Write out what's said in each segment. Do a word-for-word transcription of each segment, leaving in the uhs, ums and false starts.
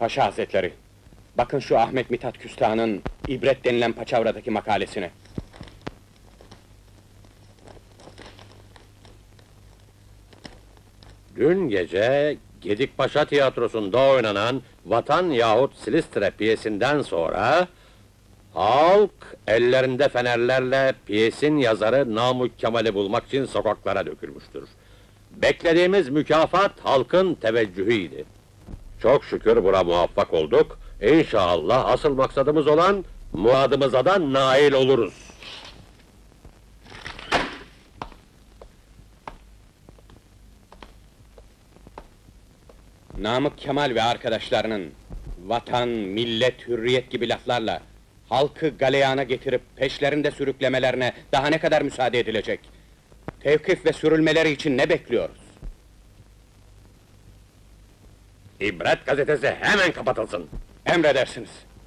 Paşa Hazretleri, bakın şu Ahmet Mithat Küstah'ın ibret denilen paçavradaki makalesine. Dün gece Gedikpaşa Tiyatrosu'nda oynanan Vatan yahut Silistre piyesinden sonra halk ellerinde fenerlerle piyesin yazarı Namık Kemal'i bulmak için sokaklara dökülmüştür. Beklediğimiz mükafat halkın teveccühüydü. Çok şükür buna muvaffak olduk. İnşallah asıl maksadımız olan muradımıza da nail oluruz. Namık Kemal ve arkadaşlarının vatan, millet, hürriyet gibi laflarla halkı galeyana getirip peşlerinde sürüklemelerine daha ne kadar müsaade edilecek? Tevkif ve sürülmeleri için ne bekliyoruz? İbret gazetesi hemen kapatılsın. Emredersiniz.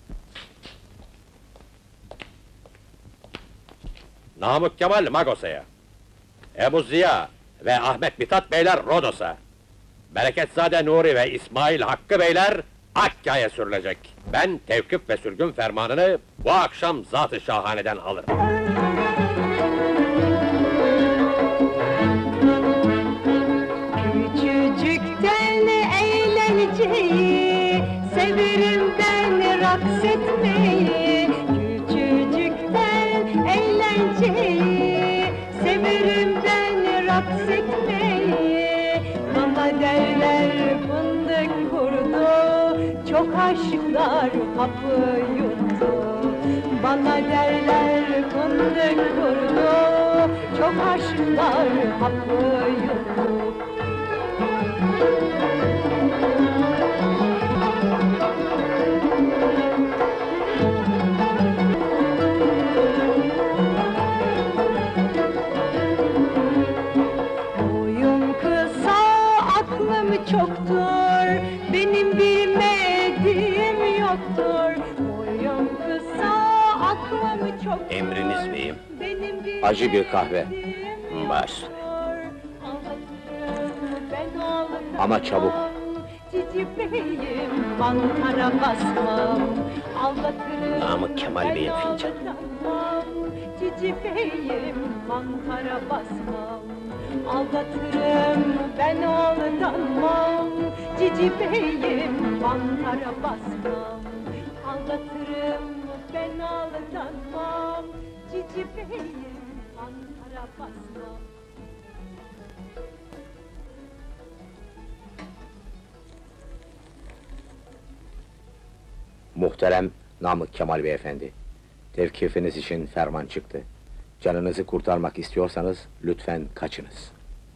Namık Kemal Magosa'ya, Ebu Ziya ve Ahmet Mithat Beyler Rodos'a, Bereketzade Nuri ve İsmail Hakkı Beyler Hakkâ'ya sürülecek. Ben tevkif ve sürgün fermanını bu akşam Zat-ı Şahane'den alırım. Küçücükten eğlenceyi severim ben raks etmeyi. Küçücükten eğlenceyi severim ben raks etmeyi. Bana derler fındık kurdu, çok aşıklar hapı yuttu. Bana derler fındık kurdu, çok aşıklar hapı yuttu. Boyum kısa, aklım çoktur, benim bilmediğim yoktur. Boyum kısa, aklım çoktur. Emriniz miyim? Benim Acı bir kahve. bilmediğim Baş. yoktur. Ben ağlarım. Ama çabuk. Cici beyim, mantara basmam. Aldatırım. Namık Kemal Bey'in ben fincanı. aldanmam. Cici beyim, mantara basmam. Aldatırım, ben aldanmam. Cici beyim, mantara basmam. Aldatırım, ben aldanmam. Cici beyim, mantara basmam. Muhterem Namık Kemal Beyefendi, tevkifiniz için ferman çıktı. Canınızı kurtarmak istiyorsanız lütfen kaçınız.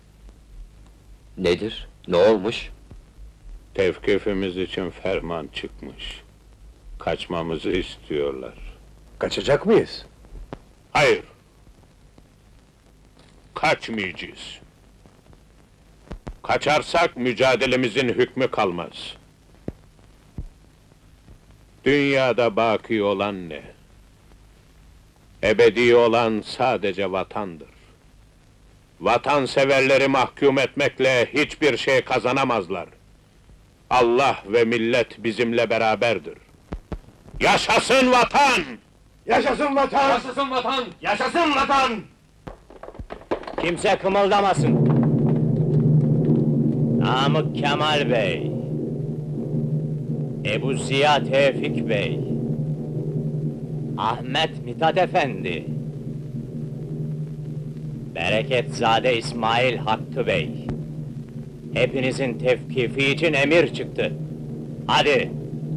Nedir? Ne olmuş? Tevkifimiz için ferman çıkmış. Kaçmamızı istiyorlar. Kaçacak mıyız? Hayır! Kaçmayacağız. Kaçarsak mücadelemizin hükmü kalmaz. Dünyada baki olan ne? Ebedi olan sadece vatandır. Vatanseverleri mahkum etmekle hiçbir şey kazanamazlar. Allah ve millet bizimle beraberdir. Yaşasın vatan! Yaşasın vatan! Yaşasın vatan! Yaşasın vatan! Kimse kımıldamasın! Namık Kemal Bey, Ebu Ziya Tevfik Bey, Ahmet Mithat Efendi, Bereketzade İsmail Hakkı Bey, hepinizin tevkifi için emir çıktı. Hadi!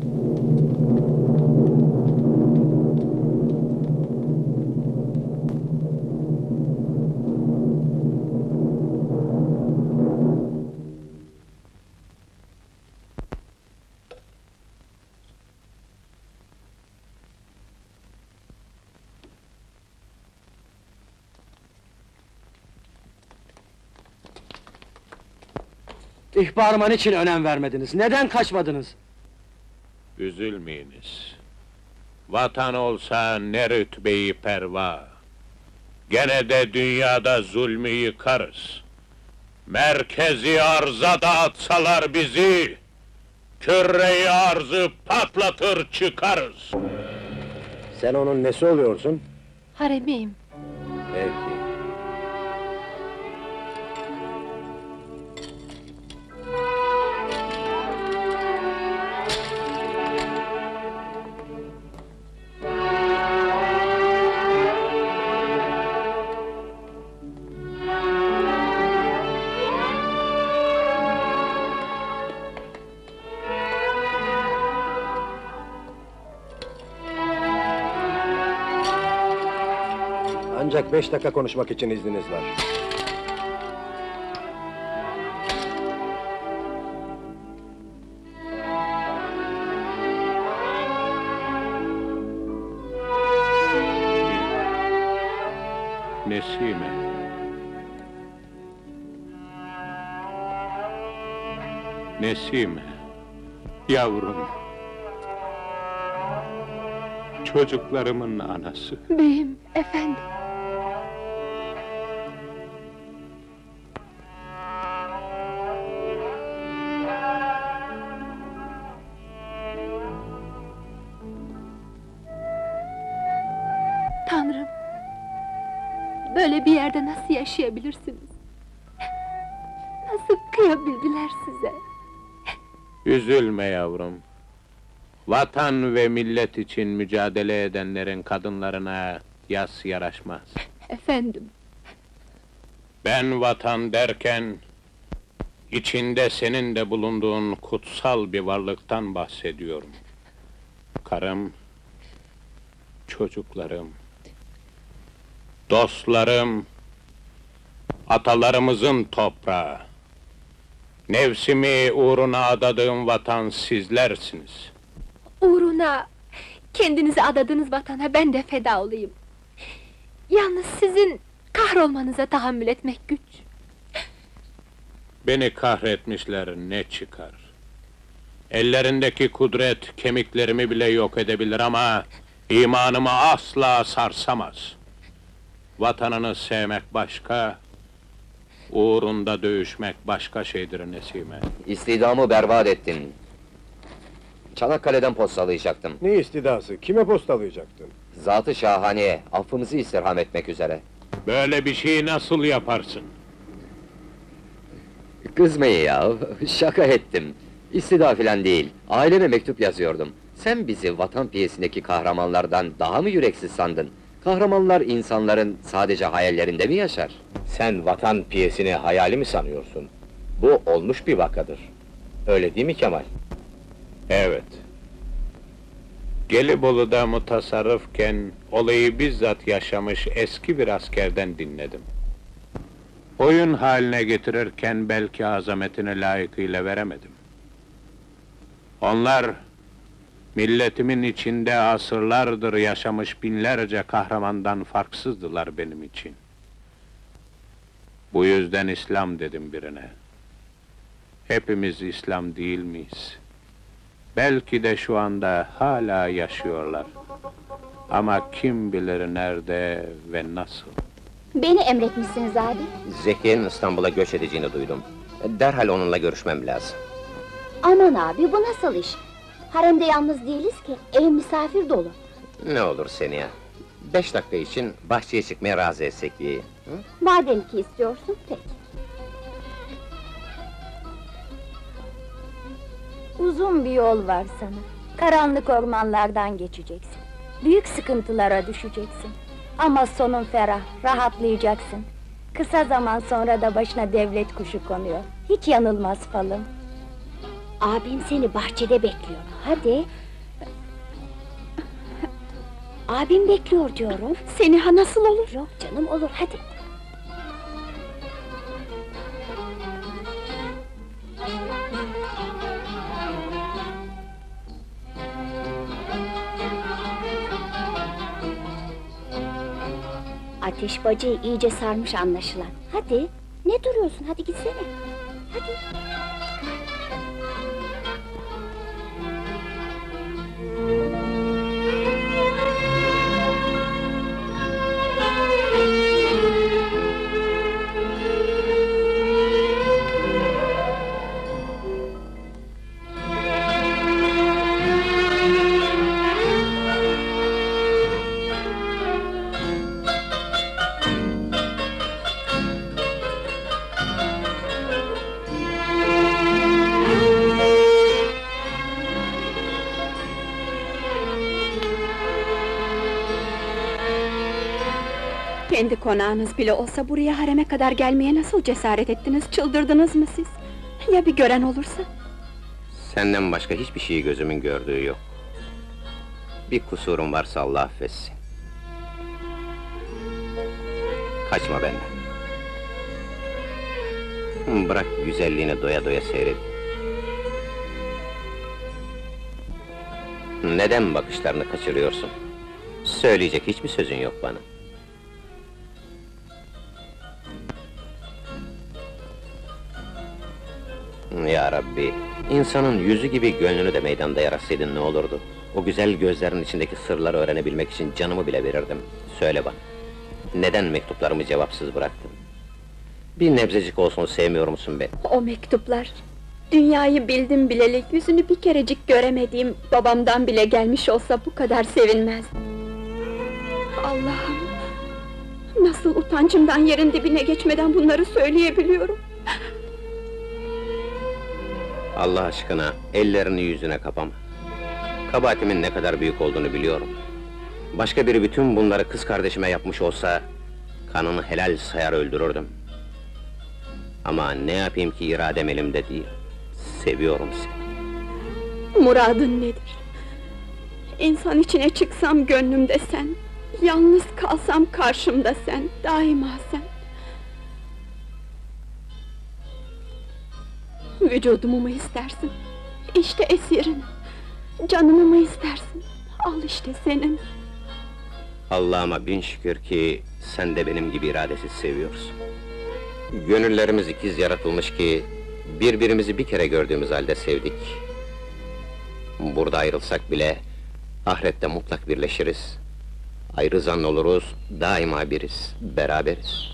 İhbarıma niçin önem vermediniz? Neden kaçmadınız? Üzülmeyiniz. Vatan olsa ne rütbeyi perva. Gene de dünyada zulmü yıkarız. Merkezi arza dağıtsalar bizi, küre-i arzı patlatır çıkarız. Sen onun nesi oluyorsun? Haremiyim. Peki. Ancak beş dakika konuşmak için izniniz var. Nesime. Nesime. Yavrum. Çocuklarımın anası. Beyim, efendim. Tanrım! Böyle bir yerde nasıl yaşayabilirsiniz? Nasıl kıyabildiler size? Üzülme yavrum. Vatan ve millet için mücadele edenlerin kadınlarına yas yaraşmaz. Efendim, Ben vatan derken, içinde senin de bulunduğun kutsal bir varlıktan bahsediyorum. Karım, çocuklarım, dostlarım, atalarımızın toprağı. Nefsimi uğruna adadığım vatan sizlersiniz. uğruna, kendinizi adadığınız vatana ben de feda olayım. Yalnız sizin kahrolmanıza tahammül etmek güç. Beni kahretmişler, ne çıkar? Ellerindeki kudret kemiklerimi bile yok edebilir ama imanımı asla sarsamaz. Vatanını sevmek başka, uğrunda dövüşmek başka şeydir Nesime. İstidamı berbat ettin. Çanakkale'den postalayacaktım. Ne istidası? Kime postalayacaktın? Zat-ı şahaneye, affınızı istirham etmek üzere. Böyle bir şeyi nasıl yaparsın? Kızmayın ya, şaka ettim. İstida filan değil, aileme mektup yazıyordum. Sen bizi vatan piyesindeki kahramanlardan daha mı yüreksiz sandın? Kahramanlar insanların sadece hayallerinde mi yaşar? Sen vatan piyesini hayali mi sanıyorsun? Bu olmuş bir vakadır. Öyle değil mi Kemal? Evet. Gelibolu'da mutasarrıfken olayı bizzat yaşamış eski bir askerden dinledim. Oyun haline getirirken belki azametini layıkıyla veremedim. Onlar, milletimin içinde asırlardır yaşamış binlerce kahramandan farksızdılar benim için. Bu yüzden İslam dedim birine. Hepimiz İslam değil miyiz? Belki de şu anda hala yaşıyorlar. Ama kim bilir nerede ve nasıl? Beni emretmişsiniz abi. Zekiye'nin İstanbul'a göç edeceğini duydum. Derhal onunla görüşmem lazım. Aman abi, bu nasıl iş? Haremde yalnız değiliz ki, ev misafir dolu. Ne olur seni ya. Beş dakika için bahçeye çıkmaya razı etsek iyi. Madem ki istiyorsun, peki. Uzun bir yol var sana. Karanlık ormanlardan geçeceksin. Büyük sıkıntılara düşeceksin. Ama sonun ferah, rahatlayacaksın. Kısa zaman sonra da başına devlet kuşu konuyor. Hiç yanılmaz falım. Abim seni bahçede bekliyor. Hadi. Abim bekliyor diyorum. Seni ha nasıl olur? Yok canım, olur, hadi. Ateş bacayı iyice sarmış anlaşılan. Hadi, ne duruyorsun? Hadi gitsene. Hadi. Kendi konağınız bile olsa buraya hareme kadar gelmeye nasıl cesaret ettiniz? Çıldırdınız mı siz? Ya bir gören olursa? Senden başka hiçbir şeyi gözümün gördüğü yok. Bir kusurum varsa Allah affetsin. Kaçma benden. Bırak güzelliğini doya doya seyret. Neden bakışlarını kaçırıyorsun? Söyleyecek hiçbir sözün yok bana. Ya Rabbi, insanın yüzü gibi gönlünü de meydanda yaratsaydın ne olurdu? O güzel gözlerin içindeki sırları öğrenebilmek için canımı bile verirdim. Söyle bana, neden mektuplarımı cevapsız bıraktın? Bir nebzecik olsun sevmiyor musun beni? O mektuplar, dünyayı bildim bileli, yüzünü bir kerecik göremediğim babamdan bile gelmiş olsa bu kadar sevinmez. Allah'ım! Nasıl utancımdan yerin dibine geçmeden bunları söyleyebiliyorum? Allah aşkına, ellerini yüzüne kapama. Kabahatimin ne kadar büyük olduğunu biliyorum. Başka biri bütün bunları kız kardeşime yapmış olsa, kanını helal sayar öldürürdüm. Ama ne yapayım ki iradem elimde değil. Seviyorum seni. Muradın nedir? İnsan içine çıksam gönlümde sen, yalnız kalsam karşımda sen, daima sen. Vücudumu mu istersin? İşte esirin. Canımı mı istersin? Al işte senin. Allah'ıma bin şükür ki sen de benim gibi iradesiz seviyorsun. Gönüllerimiz ikiz yaratılmış ki birbirimizi bir kere gördüğümüz halde sevdik. Burada ayrılsak bile ahirette mutlak birleşiriz. Ayrı zan oluruz, daima biriz, beraberiz.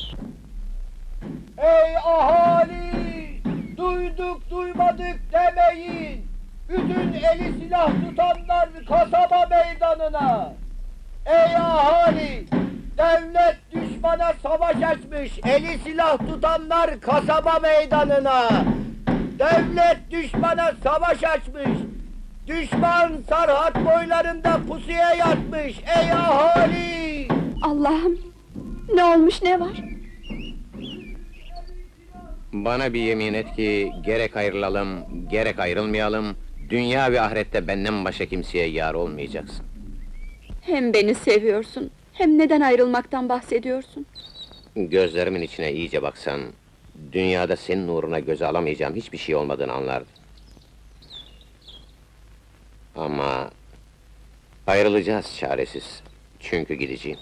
Ey ahali! Duyduk duymadık demeyin! Bütün eli silah tutanlar kasaba meydanına! Ey ahali! Devlet düşmana savaş açmış, eli silah tutanlar kasaba meydanına! Devlet düşmana savaş açmış, düşman Sarhat boylarında pusuya yatmış, ey ahali! Allah'ım! Ne olmuş, ne var? Bana bir yemin et ki, gerek ayrılalım, gerek ayrılmayalım, dünya ve ahirette benden başka kimseye yar olmayacaksın. Hem beni seviyorsun, hem neden ayrılmaktan bahsediyorsun? Gözlerimin içine iyice baksan, dünyada senin uğruna göze alamayacağım hiçbir şey olmadığını anlardın. Ama ayrılacağız çaresiz, çünkü gideceğim.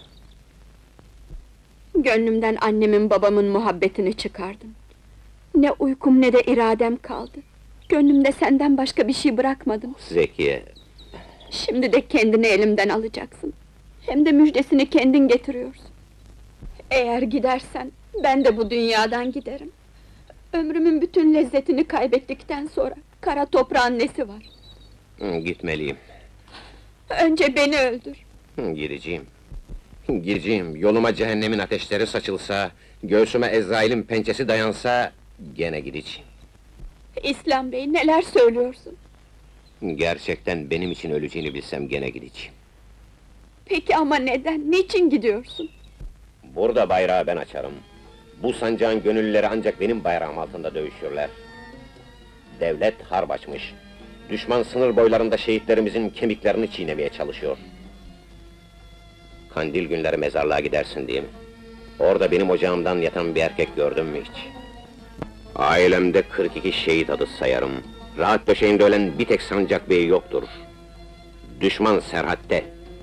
Gönlümden annemin babamın muhabbetini çıkardın. Ne uykum ne de iradem kaldı. Gönlümde senden başka bir şey bırakmadım. Zekiye, Şimdi de kendini elimden alacaksın. Hem de müjdesini kendin getiriyorsun. Eğer gidersen, ben de bu dünyadan giderim. Ömrümün bütün lezzetini kaybettikten sonra, kara toprağın nesi var? hı, gitmeliyim. Önce beni öldür. Hı, Gideceğim. Gideceğim, yoluma cehennemin ateşleri saçılsa, göğsüme Ezrail'in pençesi dayansa, gene gideceğim. İslam Bey, neler söylüyorsun? Gerçekten benim için öleceğini bilsem gene gideceğim. Peki ama neden, niçin gidiyorsun? Burada bayrağı ben açarım. Bu sancağın gönüllüleri ancak benim bayrağım altında dövüşürler. Devlet harp açmış. Düşman sınır boylarında şehitlerimizin kemiklerini çiğnemeye çalışıyor. Kandil günleri mezarlığa gidersin değil mi? Orada benim ocağımdan yatan bir erkek gördün mü hiç? Ailemde kırk iki şehit adı sayarım. Rahat döşeğinde ölen bir tek sancak beyi yoktur. Düşman Serhat'te.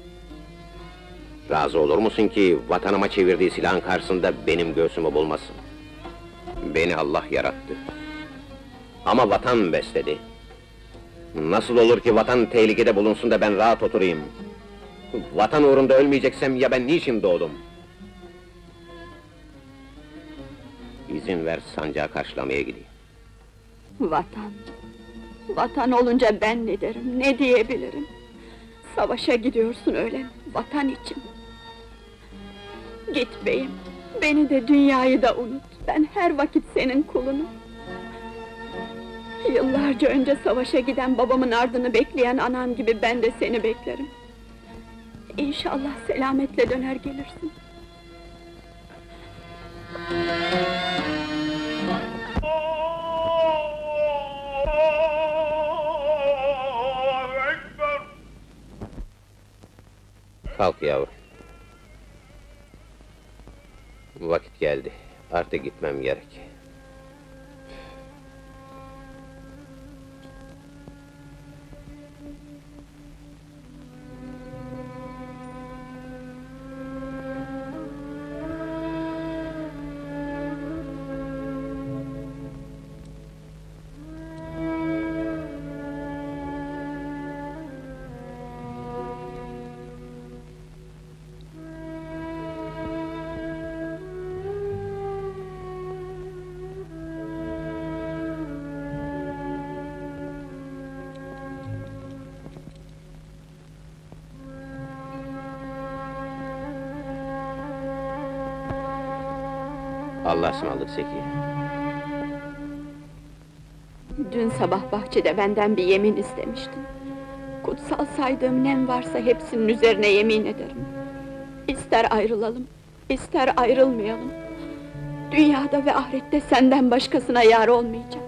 Razı olur musun ki vatanıma çevirdiği silahın karşısında benim göğsümü bulmasın? Beni Allah yarattı. Ama vatan besledi. Nasıl olur ki vatan tehlikede bulunsun da ben rahat oturayım? Vatan uğrunda ölmeyeceksem ya ben niçin doğdum? İzin ver sancağı karşılamaya gideyim. Vatan! Vatan olunca ben ne derim, ne diyebilirim? Savaşa gidiyorsun öyle mi, vatan için? Git beyim, beni de dünyayı da unut, ben her vakit senin kulunum. Yıllarca önce savaşa giden babamın ardını bekleyen anam gibi ben de seni beklerim. İnşallah selametle döner gelirsin. Kalk yavrum. Vakit geldi. Artık gitmem gerek. Allah'a ısmarladık Zekiye. Dün sabah bahçede benden bir yemin istemiştin. Kutsal saydığım nem varsa hepsinin üzerine yemin ederim. İster ayrılalım, ister ayrılmayalım. Dünyada ve ahirette senden başkasına yar olmayacağım.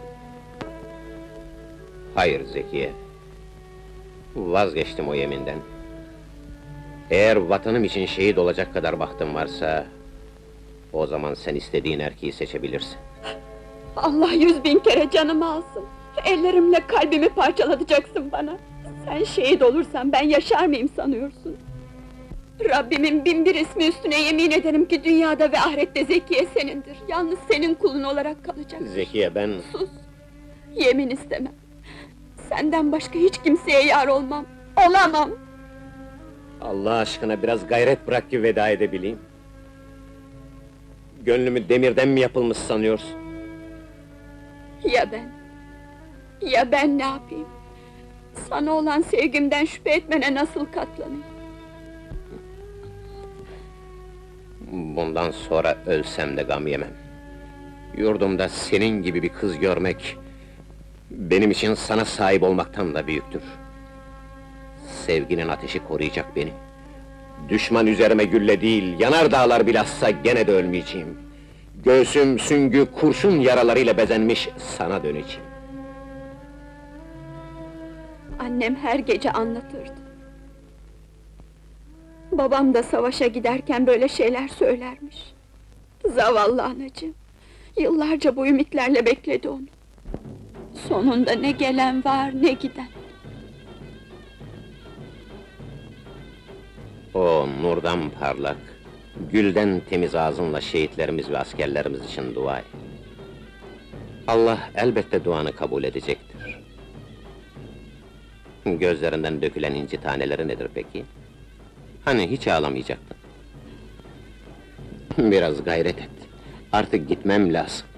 Hayır Zekiye. Vazgeçtim o yeminden. Eğer vatanım için şehit olacak kadar bahtım varsa... o zaman sen istediğin erkeği seçebilirsin. Allah yüz bin kere canımı alsın. Ellerimle kalbimi parçalatacaksın bana. Sen şehit olursan ben yaşar mıyım sanıyorsun? Rabbimin bin bir ismi üstüne yemin ederim ki dünyada ve ahirette Zekiye senindir. Yalnız senin kulun olarak kalacak. Zekiye ben... Sus! Yemin istemem. Senden başka hiç kimseye yar olmam. Olamam! Allah aşkına biraz gayret bırak ki veda edebileyim. Gönlümü demirden mi yapılmış sanıyorsun? Ya ben? Ya ben ne yapayım? Sana olan sevgimden şüphe etmene nasıl katlanayım? Bundan sonra ölsem de gam yemem. Yurdumda senin gibi bir kız görmek... benim için sana sahip olmaktan da büyüktür. Sevginin ateşi koruyacak beni. Düşman üzerime gülle değil, yanar dağlar bilhassa gene de ölmeyeceğim. Göğsüm süngü kurşun yaralarıyla bezenmiş, sana döneceğim. Annem her gece anlatırdı. Babam da savaşa giderken böyle şeyler söylermiş. Zavallı anacığım, yıllarca bu ümitlerle bekledi onu. Sonunda ne gelen var, ne giden. O nurdan parlak, gülden temiz ağzınla şehitlerimiz ve askerlerimiz için dua et. Allah elbette duanı kabul edecektir. Gözlerinden dökülen inci taneleri nedir peki? Hani hiç ağlamayacaktın? Biraz gayret et. Artık gitmem lazım.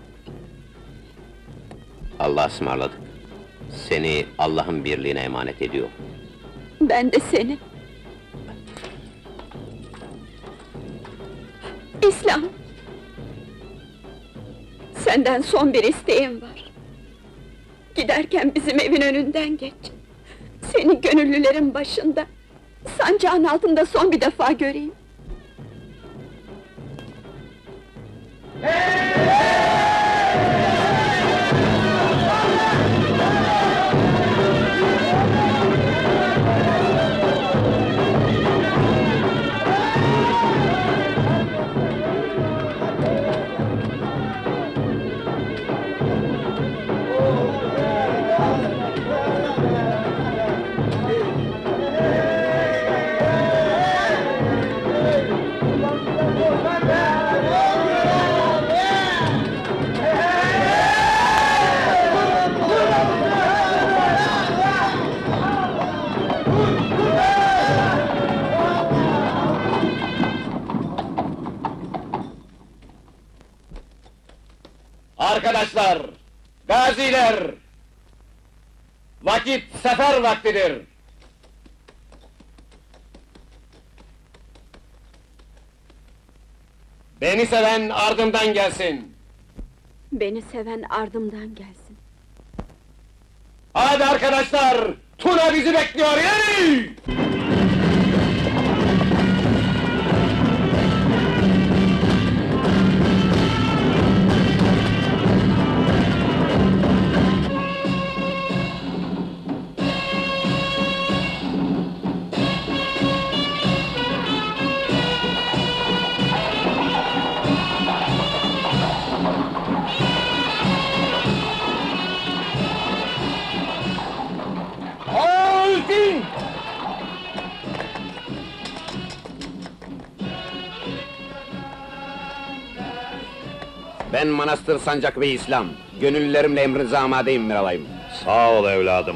Allah'a ısmarladık. Seni Allah'ın birliğine emanet ediyor. Ben de seni. İslam! Senden son bir isteğim var. Giderken bizim evin önünden geç. Seni gönüllülerin başında, sancağın altında son bir defa göreyim. Arkadaşlar, gaziler! Vakit sefer vaktidir! Beni seven ardımdan gelsin! Beni seven ardımdan gelsin. Hadi arkadaşlar! Tuna bizi bekliyor, yürü! Ben Manastır Sancak ve İslam. Gönüllülerimle emrinize amadeyim Miralayım. Sağ ol evladım.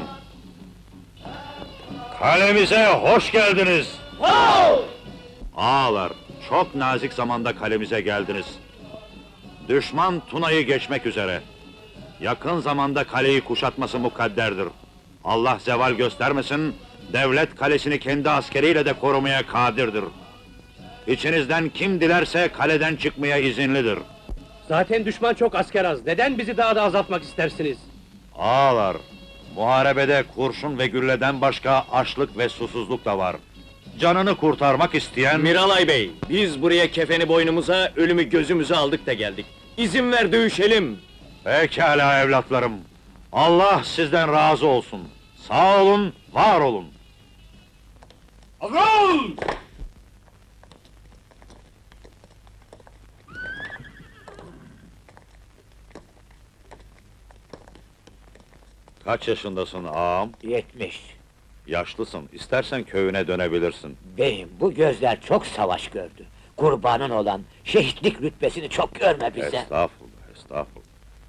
Kalemize hoş geldiniz. Ağalar, çok nazik zamanda kalemize geldiniz. Düşman Tuna'yı geçmek üzere. Yakın zamanda kaleyi kuşatması mukadderdir. Allah zeval göstermesin, devlet kalesini kendi askeriyle de korumaya kadirdir. İçinizden kim dilerse kaleden çıkmaya izinlidir. Zaten düşman çok asker az. Neden bizi daha da azaltmak istersiniz? Ağalar, muharebede kurşun ve gülleden başka açlık ve susuzluk da var. Canını kurtarmak isteyen... Miralay Bey, biz buraya kefeni boynumuza, ölümü gözümüze aldık da geldik. İzin ver dövüşelim. Pekala evlatlarım. Allah sizden razı olsun. Sağ olun, var olun. Hazır! Kaç yaşındasın ağam? Yetmiş. Yaşlısın, istersen köyüne dönebilirsin. Beyim, bu gözler çok savaş gördü. Kurbanın olan, şehitlik rütbesini çok görme bize. Estağfurullah, estağfurullah.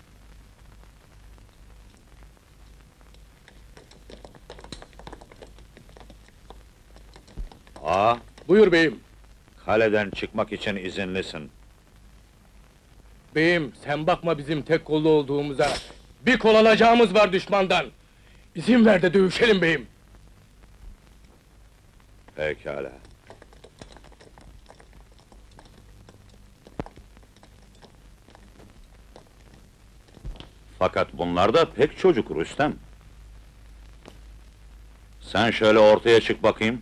Ağa, Buyur beyim. kaleden çıkmak için izinlisin. Beyim, sen bakma bizim tek kollu olduğumuza. Bir kol alacağımız var düşmandan. İzin ver de dövüşelim beyim. Pekala. Fakat bunlar da pek çocuk Rüstem. Sen şöyle ortaya çık bakayım.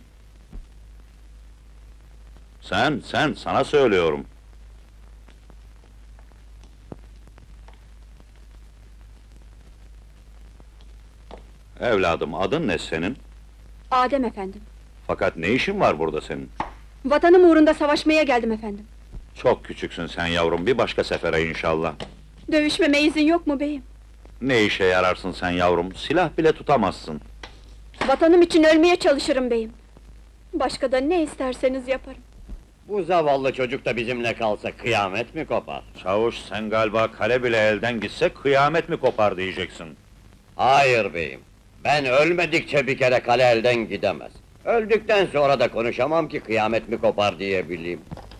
Sen, sen, sana söylüyorum. Evladım, adın ne senin? Adem efendim. Fakat ne işin var burada senin? Vatanım uğrunda savaşmaya geldim efendim. Çok küçüksün sen yavrum, bir başka sefere inşallah. Dövüşmeme izin yok mu beyim? Ne işe yararsın sen yavrum, silah bile tutamazsın. Vatanım için ölmeye çalışırım beyim. Başka da ne isterseniz yaparım. Bu zavallı çocuk da bizimle kalsa kıyamet mi kopar? Çavuş, sen galiba kale bile elden gitse kıyamet mi kopar diyeceksin. Hayır beyim. Ben ölmedikçe bir kere kale elden gidemez. Öldükten sonra da konuşamam ki kıyamet mi kopar diyebileyim.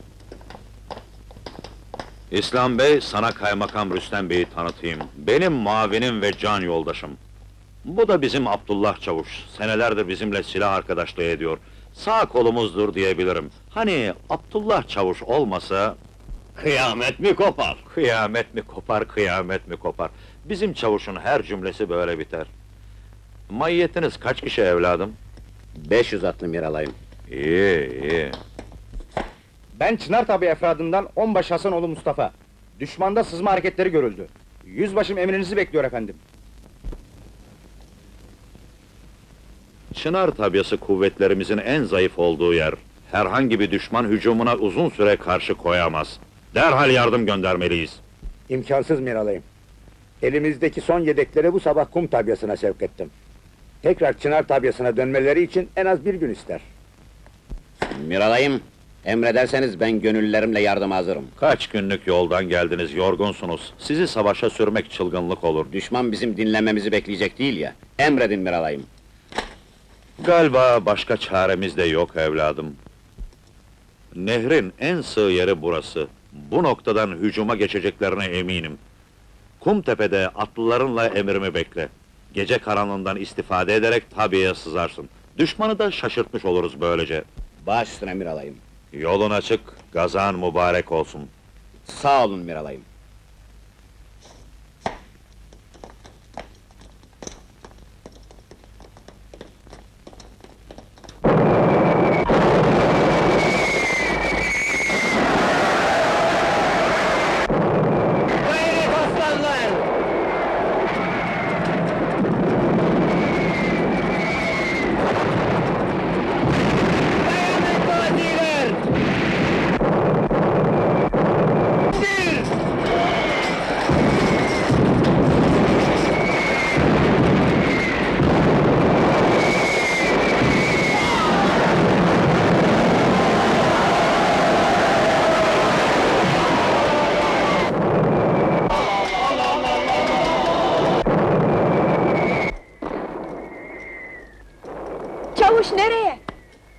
İslam Bey, sana Kaymakam Rüstem Bey'i tanıtayım. Benim muavinim ve can yoldaşım. Bu da bizim Abdullah Çavuş. Senelerdir bizimle silah arkadaşlığı ediyor. Sağ kolumuzdur diyebilirim. Hani Abdullah Çavuş olmasa... Kıyamet mi kopar? Kıyamet mi kopar, kıyamet mi kopar? Bizim çavuşun her cümlesi böyle biter. Maiyetiniz kaç kişi evladım? beş yüz atlı Miralayım. İyi, iyi. Ben Çınar Tabi efradından Onbaşı Hasanoğlu Mustafa. Düşmanda sızma hareketleri görüldü. Yüzbaşım emrinizi bekliyor efendim. Çınar tabyası kuvvetlerimizin en zayıf olduğu yer. Herhangi bir düşman hücumuna uzun süre karşı koyamaz. Derhal yardım göndermeliyiz. İmkansız Miralayım. Elimizdeki son yedekleri bu sabah kum tabyasına sevk ettim. Tekrar Çınar tabyasına dönmeleri için en az bir gün ister. Miralayım, emrederseniz ben gönüllülerimle yardıma hazırım. Kaç günlük yoldan geldiniz, yorgunsunuz. Sizi savaşa sürmek çılgınlık olur. Düşman bizim dinlememizi bekleyecek değil ya. Emredin Miralayım. Galiba başka çaremiz de yok evladım. Nehrin en sığ yeri burası. Bu noktadan hücuma geçeceklerine eminim. Kumtepe'de atlılarınla emrimi bekle. Gece karanlığından istifade ederek tabiye sızarsın. Düşmanı da şaşırtmış oluruz böylece. Baş üstüne Miralayım. Yolun açık, gazan mübarek olsun. Sağ olun Miralayım.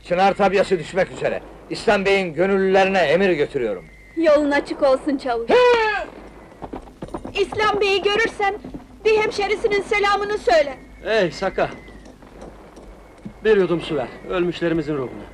Çınar tabyası düşmek üzere. İslam Bey'in gönüllülerine emir götürüyorum. Yolun açık olsun çavuş. İslam Bey'i görürsen, bir hemşerisinin selamını söyle. Ey Saka! Bir yudum su ver, ölmüşlerimizin ruhuna.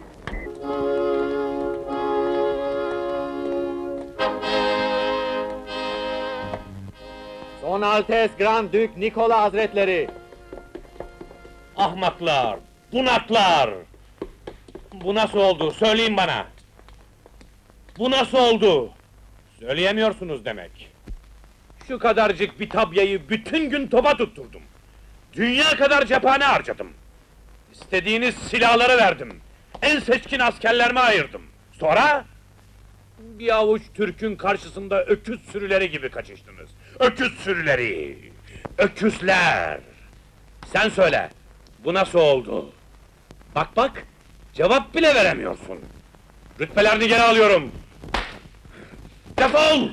Son Altes Grand Dük Nikola Hazretleri. Ahmaklar, bunaklar! Bu nasıl oldu, söyleyin bana! Bu nasıl oldu? Söyleyemiyorsunuz demek. Şu kadarcık bir tabyayı bütün gün topa tutturdum. Dünya kadar cephane harcadım. İstediğiniz silahları verdim. En seçkin askerlerime ayırdım. Sonra? Bir avuç Türk'ün karşısında öküz sürüleri gibi kaçıştınız. Öküz sürüleri! Öküzler! Sen söyle, bu nasıl oldu? Bak bak, cevap bile veremiyorsun. Rütbelerini geri alıyorum. Defol!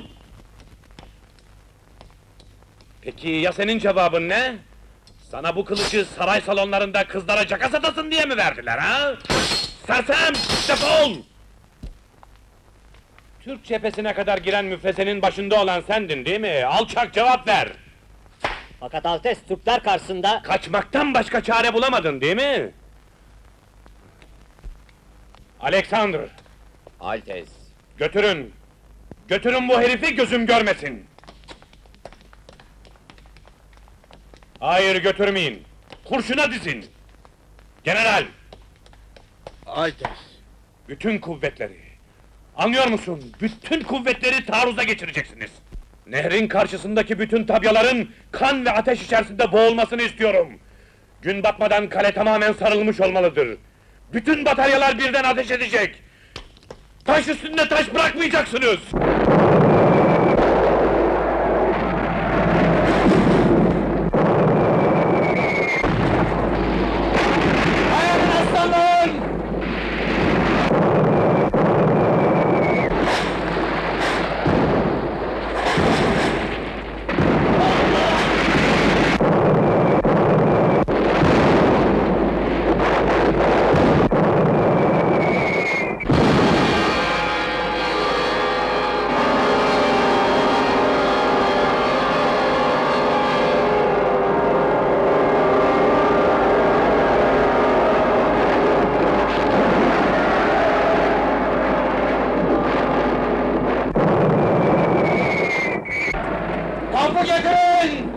Peki ya senin cevabın ne? Sana bu kılıcı saray salonlarında kızlara caka satasın diye mi verdiler ha? Sersem! Defol! Türk cephesine kadar giren müfrezenin başında olan sendin değil mi? Alçak, cevap ver! Fakat Altes, Türkler karşısında... Kaçmaktan başka çare bulamadın değil mi? Alexander! Altes! Götürün! Götürün bu herifi, gözüm görmesin! Hayır, götürmeyin! Kurşuna dizin! General! Altes! Bütün kuvvetleri! Anlıyor musun? Bütün kuvvetleri taarruza geçireceksiniz! Nehrin karşısındaki bütün tabyaların kan ve ateş içerisinde boğulmasını istiyorum! Gün batmadan kale tamamen sarılmış olmalıdır! Bütün bataryalar birden ateş edecek! Taş üstünde taş bırakmayacaksınız! Dayanın aslanlar! Kampı getirin!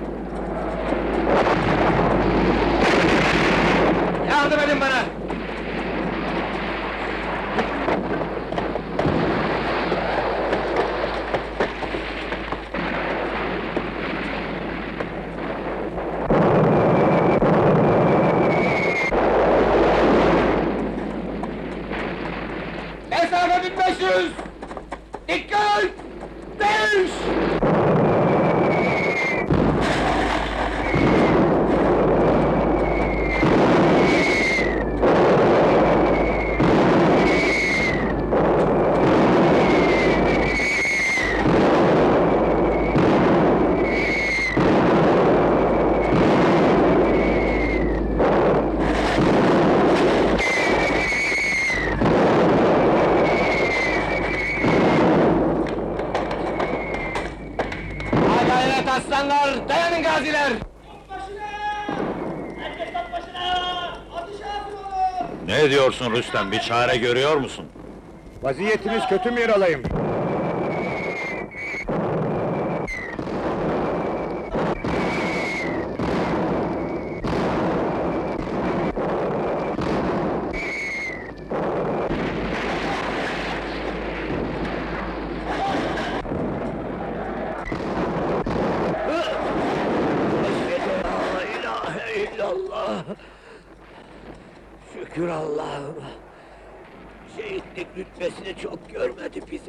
Yardım edin bana! Mesafe bin beş yüz! Dikkat! Beş! Adalet aslanlar, dayanın gaziler! Ne diyorsun Rüstem, bir çare görüyor musun? Vaziyetiniz kötü mü Yaralayım? Şükür Allah'ım! Şehitlik rütbesini çok görmedi bize.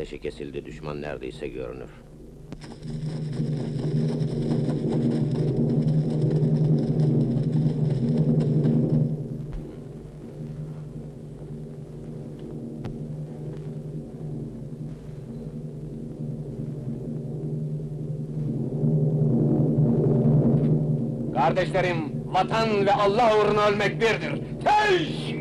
ateşi kesildi, düşman neredeyse görünür. Kardeşlerim, vatan ve Allah uğruna ölmek birdir. Teş!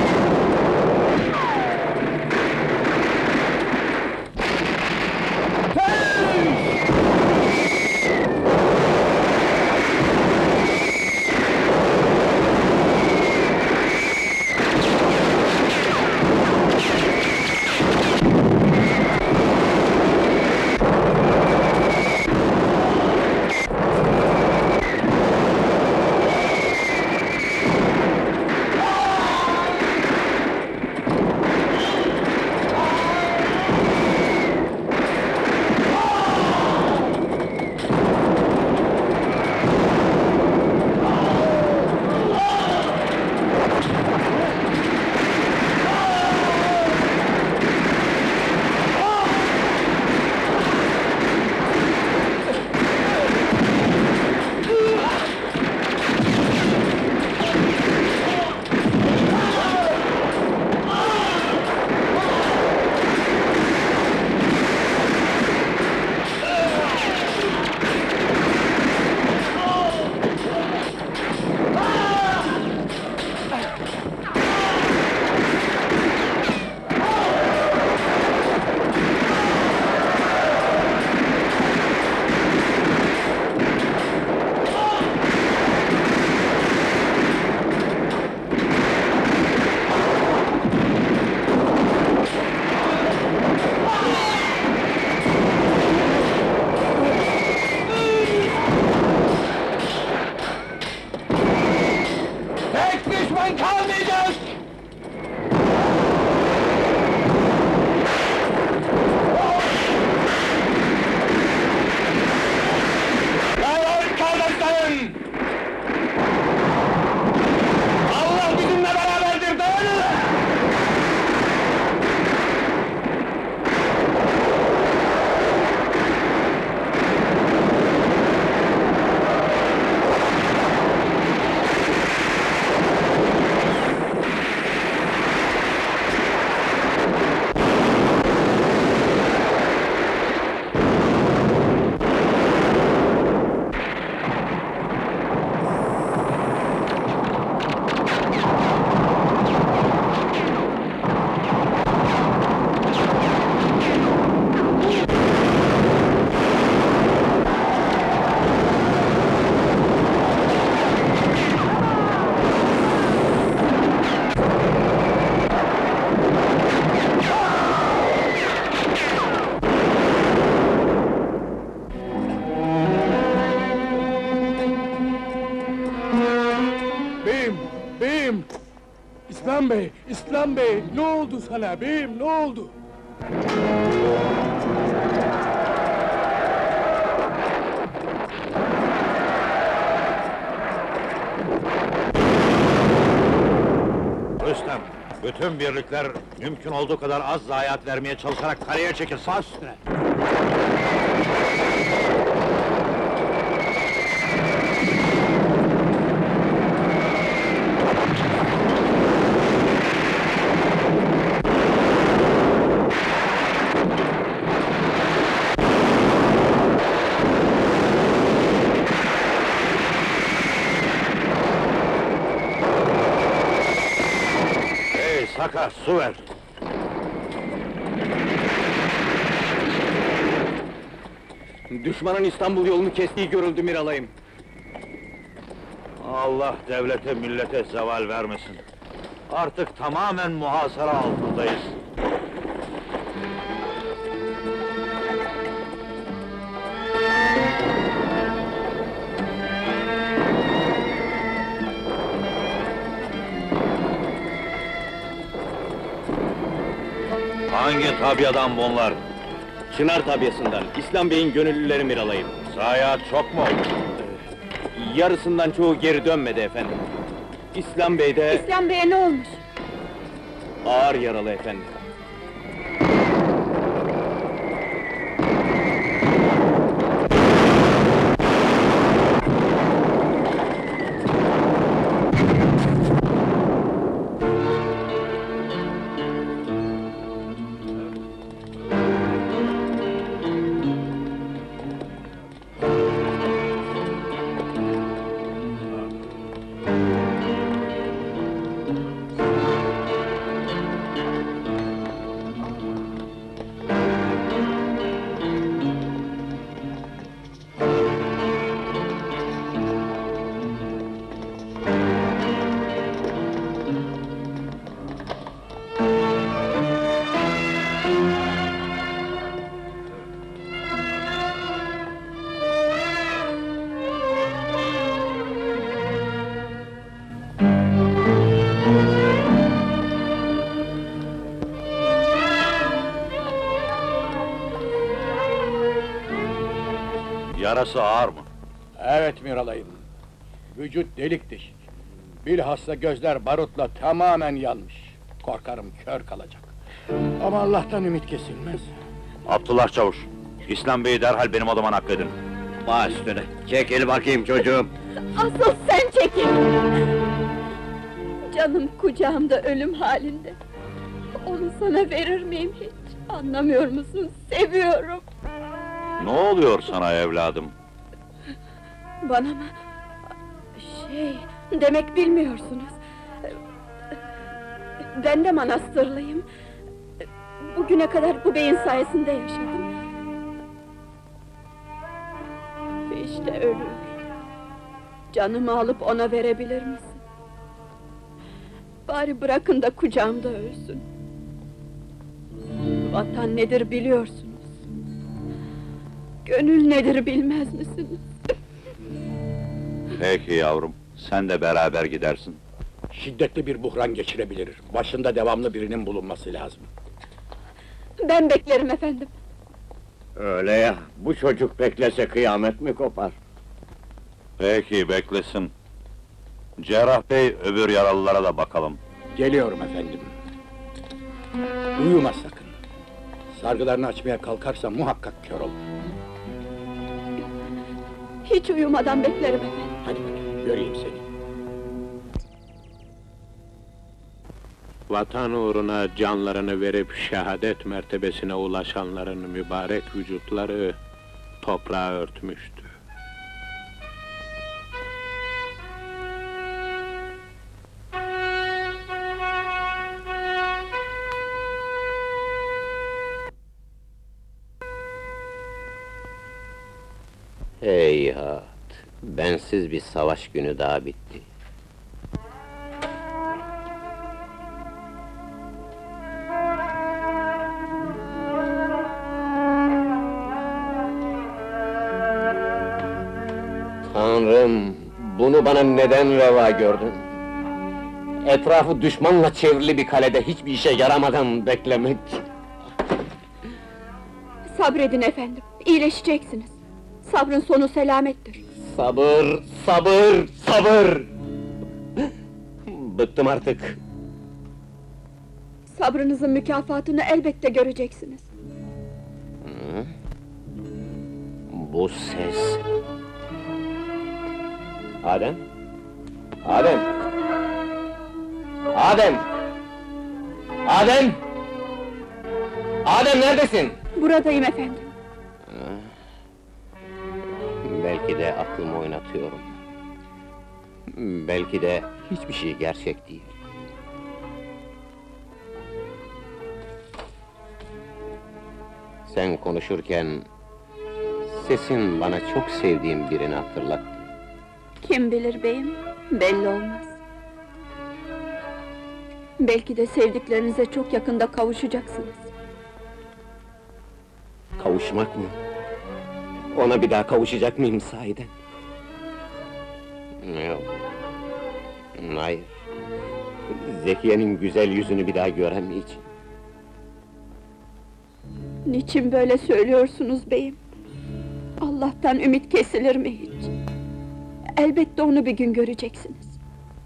İslam Bey, İslam Bey, ne oldu sana beyim, ne oldu? Rüstem, bütün birlikler mümkün olduğu kadar az zayiat vermeye çalışarak kaleye çekilsin. Baş üstüne. Saka, su ver! Düşmanın İstanbul yolunu kestiği görüldü Miralayım. Allah devlete, millete zeval vermesin. Artık tamamen muhasara altındayız. Hangi tabyadan bunlar? Çınar tabyasından, İslam Bey'in gönüllüleri Miralayım. Zayiat çok mu oldu? Yarısından çoğu geri dönmedi efendim. İslam Bey de İslam Bey'e ne olmuş? ağır yaralı efendim. Yarası ağır mı? Evet Miralay'ım. Vücut delik deşik. Bilhassa gözler barutla tamamen yanmış. Korkarım kör kalacak. Ama Allah'tan ümit kesilmez. Abdullah Çavuş, İslam Bey'i derhal benim odama nakledin. Baş üstüne. Çekil bakayım çocuğum. Asıl sen çekil! Canım kucağımda ölüm halinde. Onu sana verir miyim hiç? Anlamıyor musun? Seviyorum! Ne oluyor sana evladım? Bana mı? Şey, demek bilmiyorsunuz. Ben de manastırlıyım. Bugüne kadar bu beyin sayesinde yaşadım. İşte ölür. Canımı alıp ona verebilir misin? Bari bırakın da kucağımda ölsün. Vatan nedir biliyorsunuz. Gönül nedir bilmez misiniz? Peki yavrum, sen de beraber gidersin. Şiddetli bir buhran geçirebilir. Başında devamlı birinin bulunması lazım. Ben beklerim efendim. Öyle ya, bu çocuk beklese kıyamet mi kopar? Peki, beklesin. Cerrah Bey, öbür yaralılara da bakalım. Geliyorum efendim. Uyuma sakın. Sargılarını açmaya kalkarsa muhakkak kör olur. Hiç uyumadan beklerim efendim. Hadi bakayım, göreyim seni. Vatan uğruna canlarını verip şehadet mertebesine ulaşanların mübarek vücutları toprağa örtmüştü. Heyhat! Bensiz bir savaş günü daha bitti. Tanrım! Bunu bana neden reva gördün? Etrafı düşmanla çevrili bir kalede hiçbir işe yaramadan beklemek... Sabredin efendim, iyileşeceksiniz. Sabrın sonu selamettir. Sabır, sabır, sabır! Bıktım artık. Sabrınızın mükafatını elbette göreceksiniz. Hı? Bu ses... Adem? Adem! Adem! Adem! Adem neredesin? Buradayım efendim. Belki de aklımı oynatıyorum. Belki de hiçbir şey gerçek değil. Sen konuşurken... sesin bana çok sevdiğim birini hatırlattı. Kim bilir beyim, belli olmaz. Belki de sevdiklerinize çok yakında kavuşacaksınız. Kavuşmak mı? Ona bir daha kavuşacak mıyım sahiden? Yok. Hayır. Zekiye'nin güzel yüzünü bir daha göremeyeceğim. Niçin böyle söylüyorsunuz beyim? Allah'tan ümit kesilir mi hiç? Elbette onu bir gün göreceksiniz.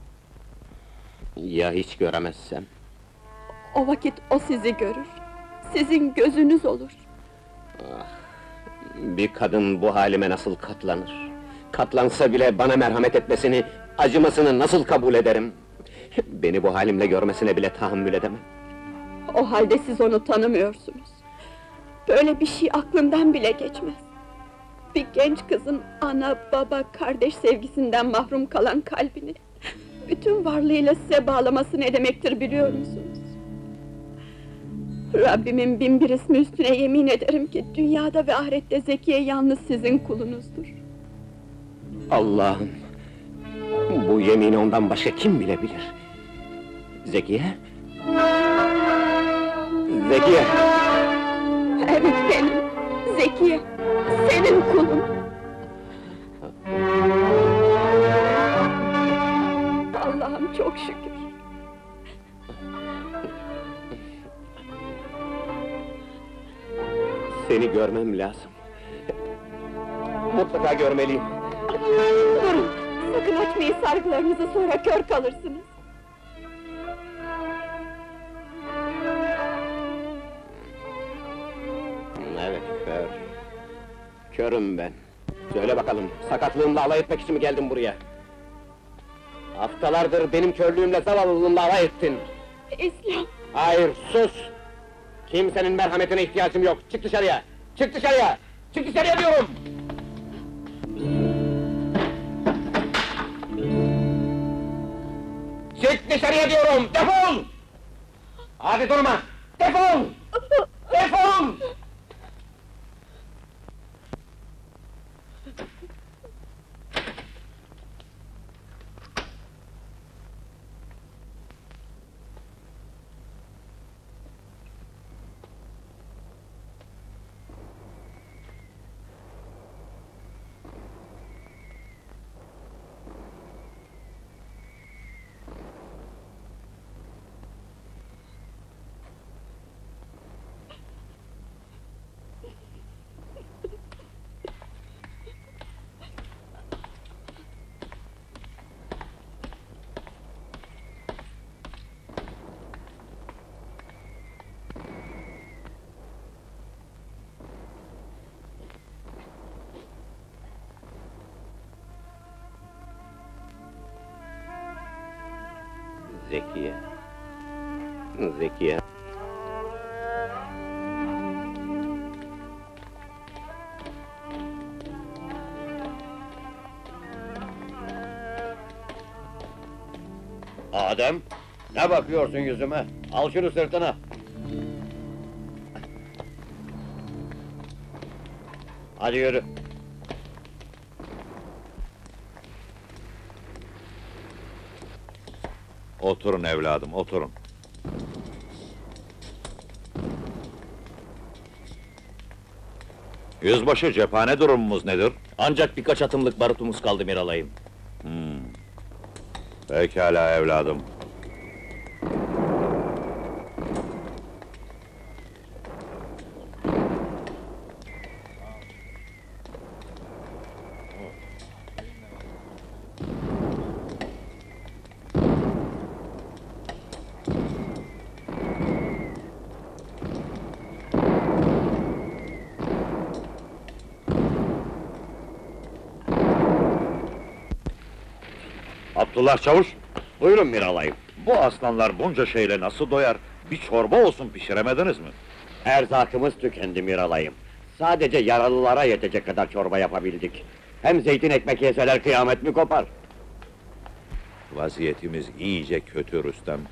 Ya hiç göremezsem? O vakit o sizi görür. Sizin gözünüz olur. Ah, bir kadın bu halime nasıl katlanır? Katlansa bile bana merhamet etmesini, acımasını nasıl kabul ederim? Beni bu halimle görmesine bile tahammül edemem. O halde siz onu tanımıyorsunuz. Böyle bir şey aklından bile geçmez. Bir genç kızın ana, baba, kardeş sevgisinden mahrum kalan kalbini... bütün varlığıyla size bağlaması ne demektir biliyor musunuz? Rabbimin bin bir ismi üstüne yemin ederim ki... dünyada ve ahirette Zekiye yalnız sizin kulunuzdur. Allah'ım! Bu yemini ondan başka kim bilebilir? Zekiye? Zekiye! Evet benim, Zekiye! Senin kulun! Allah'ım çok şükür! Seni görmem lazım. Mutlaka görmeliyim. Durun, sakın açmayın sargılarınızı, sonra kör kalırsınız. Evet, kör. Körüm ben. Söyle bakalım, sakatlığımla alay etmek için mi geldin buraya? Haftalardır benim körlüğümle, zavallılığımla alay ettin. İslam! Hayır, sus! Kimsenin merhametine ihtiyacım yok, çık dışarıya! Çık dışarıya! Çık dışarıya diyorum! Çık dışarıya diyorum, defol! Hadi durma, defol! Defol! Zekiye. Zekiye. Adem, ne bakıyorsun yüzüme? Al şunu sırtına. Hadi yürü. Oturun evladım, oturun. Yüzbaşı, cephane durumumuz nedir? Ancak birkaç atımlık barutumuz kaldı Miralay'ım. Hmm. Pekala evladım. Abdullah Çavuş, Buyurun Miralay'ım. bu aslanlar bunca şeyle nasıl doyar? Bir çorba olsun pişiremediniz mi? Erzakımız tükendi Miralay'ım. Sadece yaralılara yetecek kadar çorba yapabildik. Hem zeytin ekmek yeseler kıyamet mi kopar? Vaziyetimiz iyice kötü Rüstem.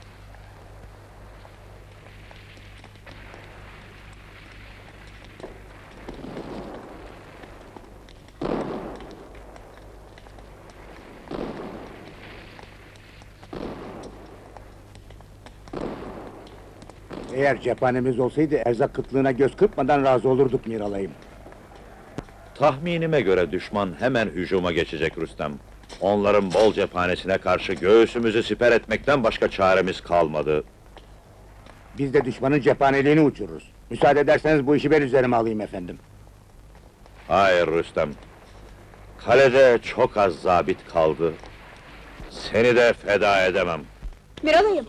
Eğer cephanemiz olsaydı erzak kıtlığına göz kırpmadan razı olurduk Miralay'ım. Tahminime göre düşman hemen hücuma geçecek Rüstem. Onların bol cephanesine karşı göğsümüzü siper etmekten başka çaremiz kalmadı. Biz de düşmanın cephaneliğini uçururuz. Müsaade ederseniz bu işi ben üzerime alayım efendim. Hayır Rüstem. Kalede çok az zabit kaldı. Seni de feda edemem. Miralay'ım!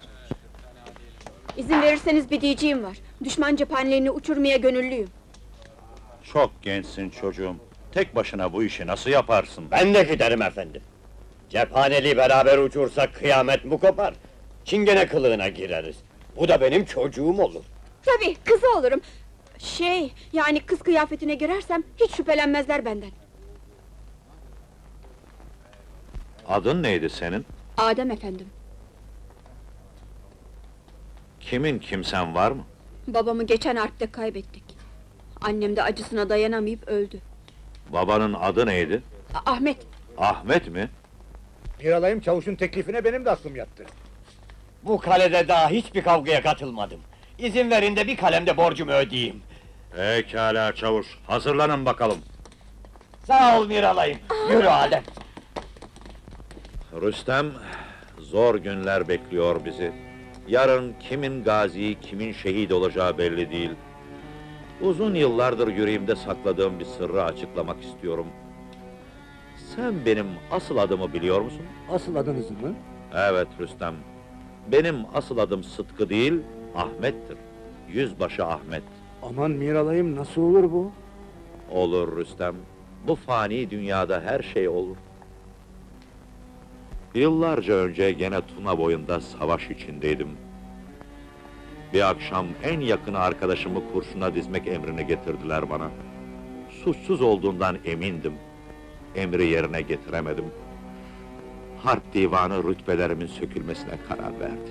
İzin verirseniz bir diyeceğim var. Düşman cephanelerini uçurmaya gönüllüyüm. Çok gençsin çocuğum. Tek başına bu işi nasıl yaparsın? Ben de giderim efendim. Cephaneli beraber uçursak kıyamet mi kopar? Çingene kılığına gireriz. Bu da benim çocuğum olur. Tabii, kızı olurum. Şey, yani kız kıyafetine girersem hiç şüphelenmezler benden. Adın neydi senin? Adem efendim. Kimin kimsen var mı? Babamı geçen harpte kaybettik. Annem de acısına dayanamayıp öldü. Babanın adı neydi? A- Ahmet, Ahmet mi? Miralay'ım Çavuş'un teklifine benim de aklım yattı. Bu kalede daha hiçbir kavgaya katılmadım. İzin verin de bir kalemde borcumu ödeyeyim. Pekala çavuş, hazırlanın bakalım. Sağ ol Miralay'ım. Yürü Adem. Rüstem, zor günler bekliyor bizi. Yarın kimin gazi, kimin şehit olacağı belli değil. Uzun yıllardır yüreğimde sakladığım bir sırrı açıklamak istiyorum. Sen benim asıl adımı biliyor musun? Asıl adınız mı? Evet Rüstem. Benim asıl adım Sıtkı değil, Ahmet'tir. Yüzbaşı Ahmet. Aman Miralayım, nasıl olur bu? Olur Rüstem. Bu fani dünyada her şey olur. Yıllarca önce gene Tuna boyunda savaş içindeydim. Bir akşam en yakın arkadaşımı kurşuna dizmek emrini getirdiler bana. Suçsuz olduğundan emindim. Emri yerine getiremedim. Harp divanı rütbelerimin sökülmesine karar verdi.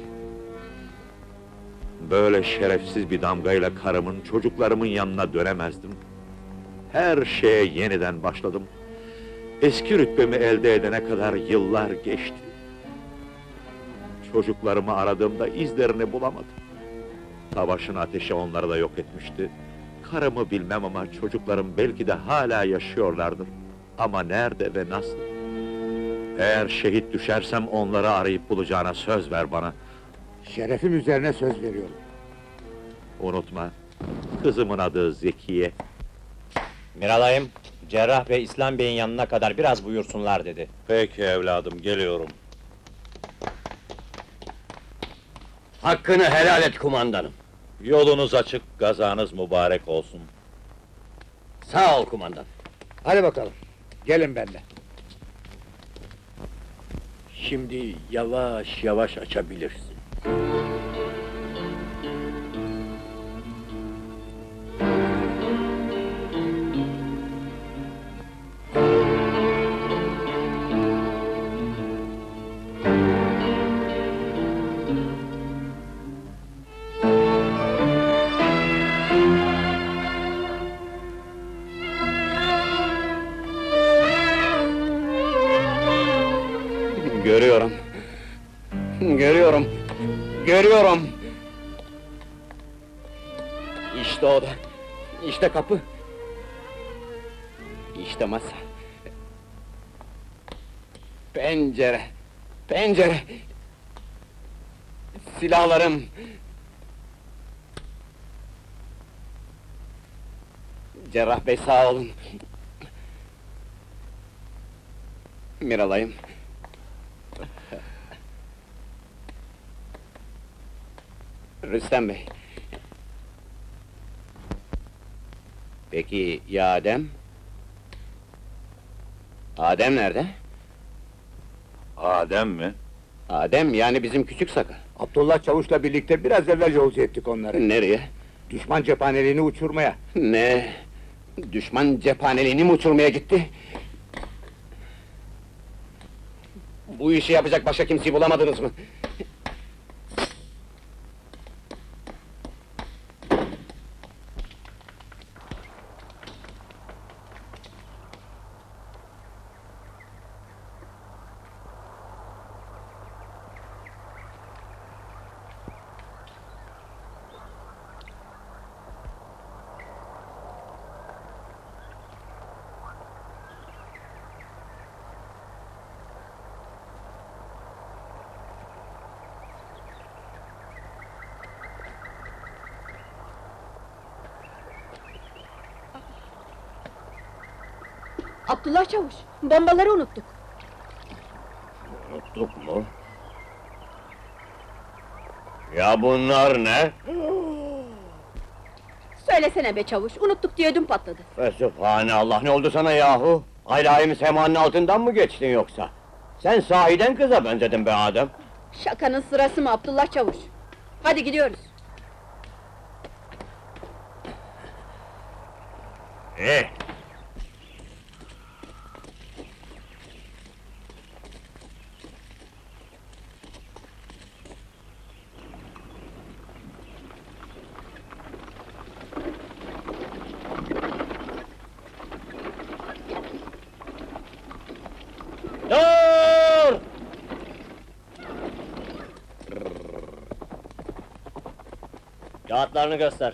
Böyle şerefsiz bir damgayla karımın, çocuklarımın yanına dönemezdim. Her şeye yeniden başladım. Eski rütbemi elde edene kadar yıllar geçti. Çocuklarımı aradığımda izlerini bulamadım. Savaşın ateşi onları da yok etmişti. Karımı bilmem ama çocuklarım belki de hala yaşıyorlardır. Ama nerede ve nasıl? Eğer şehit düşersem onları arayıp bulacağına söz ver bana. Şerefim üzerine söz veriyorum. Unutma, kızımın adı Zekiye. Miralayım, Cerrah Bey İslam Bey'in yanına kadar biraz buyursunlar dedi. Peki evladım, geliyorum. Hakkını helal et kumandanım. Yolunuz açık, gazanız mübarek olsun. Sağ ol kumandan. Hadi bakalım, gelin benimle. Şimdi yavaş yavaş açabilirsin. Görüyorum. Görüyorum. Görüyorum. İşte oda. İşte kapı. İşte masa. Pencere. Pencere. Silahlarım. Cerrah Bey sağ olun. Miralayım. Rüstem Bey. Peki ya Adem? Adem nerede? Adem mi? Adem yani bizim küçük sakın. Abdullah Çavuş'la birlikte biraz evvel yolcu ettik onları. Nereye? Düşman cephaneliğini uçurmaya. Ne? Düşman cephaneliğini mi uçurmaya gitti? Bu işi yapacak başka kimseyi bulamadınız mı? Abdullah Çavuş, bombaları unuttuk. Unuttuk mu? Ya bunlar ne? Söylesene be çavuş, unuttuk diye ödüm patladı. Fesübhanallah, ne oldu sana yahu? Alayım semanın altından mı geçtin yoksa? Sen sahiden kıza benzedin be Adem. Şakanın sırası mı Abdullah Çavuş? Hadi gidiyoruz. Eh! Dur! Kağıtlarını göster.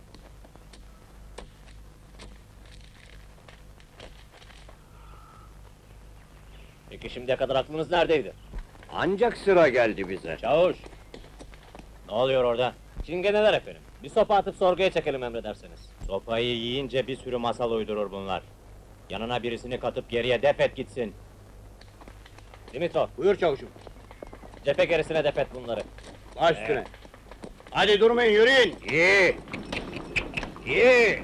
Peki şimdiye kadar aklınız neredeydi? Ancak sıra geldi bize. Çavuş! Ne oluyor orada? Çingeneler efendim. Bir sopa atıp sorguya çekelim emrederseniz. Sopayı yiyince bir sürü masal uydurur bunlar. Yanına birisini katıp geriye defet gitsin. Dimitrov, Buyur çavuşum. cephe gerisine defet bunları. Baş üstüne. Hadi durmayın, yürüyün! İyi! İyi!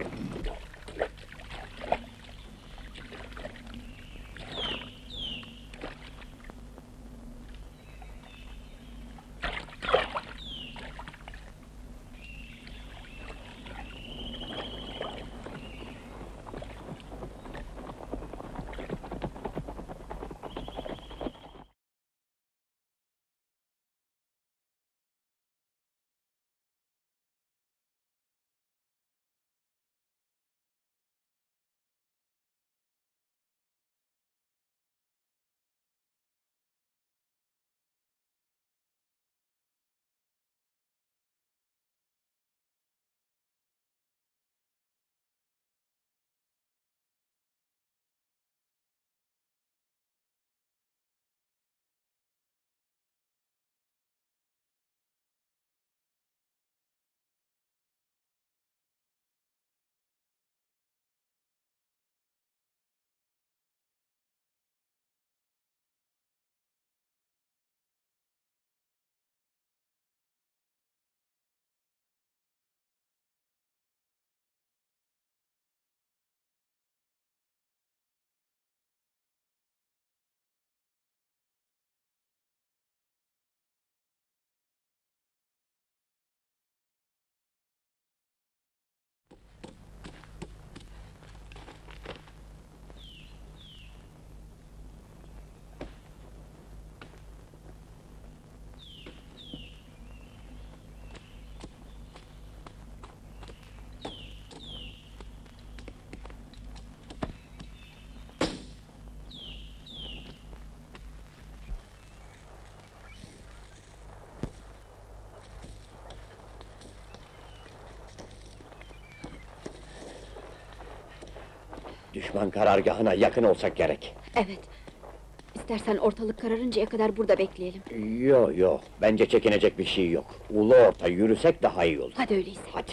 Düşman karargahına yakın olsak gerek. Evet. İstersen ortalık kararıncaya kadar burada bekleyelim. Yo yo, bence çekinecek bir şey yok. Ulu orta yürüsek daha iyi olur. Hadi öyleyse. Hadi.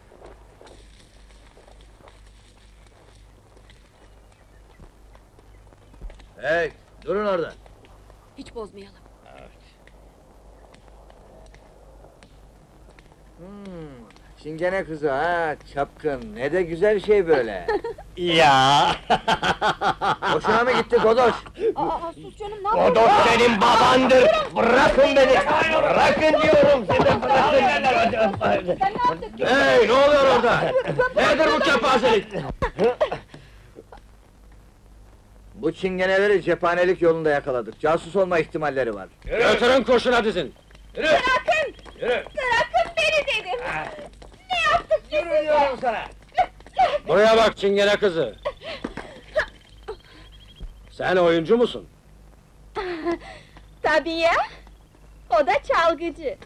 Hey, durun orada. Hiç bozmayalım. Hmm, Çingene kızı ha, çapkın, ne de güzel şey böyle. Ya! Hoşuna mı gitti Godoş? Aa, sus canım, ne Godoş senin babandır! Bırakın beni! Bırakın diyorum size, bırakın! Hey, ne oluyor orada? Nedir bu kepazelik? Bu çingeneleri cephanelik yolunda yakaladık. Casus olma ihtimalleri var. Götürün kurşuna dizin. Yürü! Bırakın! Yürü! Bırakın beni dedim! Ne yaptık biz size? Diyorum sana! Buraya bak çingene kızı! Sen oyuncu musun? Tabii ya! O da çalgıcı.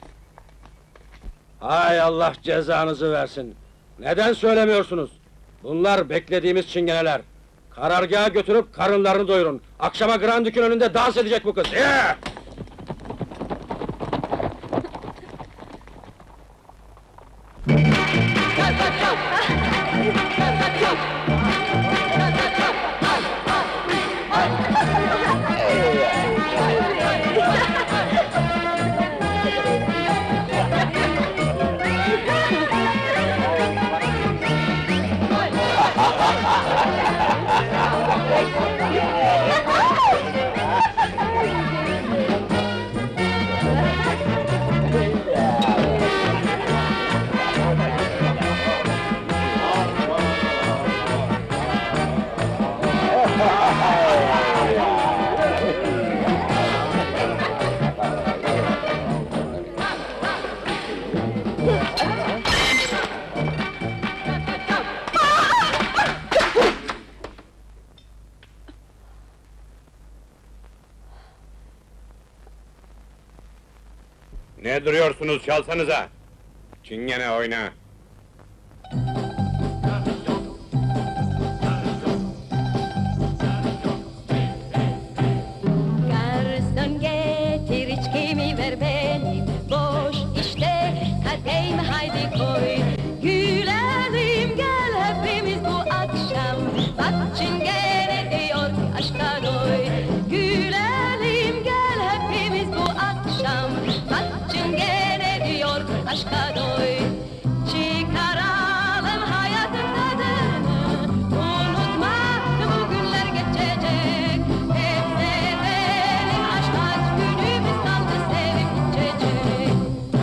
Hay Allah cezanızı versin! Neden söylemiyorsunuz? Bunlar beklediğimiz çingeneler. Karargaha götürüp karınlarını doyurun. Akşama Grand Duke'un önünde dans edecek bu kız. Ye! Ne duruyorsunuz, çalsanıza! Çingene oyna! Garson getir içkimi ver benim, boş işte kadehimi haydi koy. Gülelim gel aşka doy. Gülelim gel hepimiz bu akşam, saçın gene diyor aşka doy. Çıkaralım hayatın tadını, unutma bu günler geçecek. Hep sevelim aşk aşk günümüz kaldı sevinçecek.